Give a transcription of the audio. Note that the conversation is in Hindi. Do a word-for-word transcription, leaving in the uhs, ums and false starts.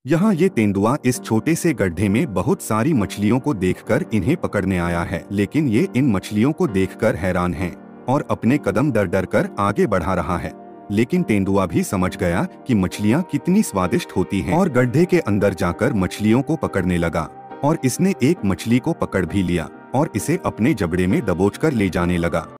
यहाँ ये तेंदुआ इस छोटे से गड्ढे में बहुत सारी मछलियों को देखकर इन्हें पकड़ने आया है, लेकिन ये इन मछलियों को देखकर हैरान है और अपने कदम डर डर कर आगे बढ़ा रहा है। लेकिन तेंदुआ भी समझ गया कि मछलियाँ कितनी स्वादिष्ट होती हैं और गड्ढे के अंदर जाकर मछलियों को पकड़ने लगा और इसने एक मछली को पकड़ भी लिया और इसे अपने जबड़े में दबोच कर ले जाने लगा।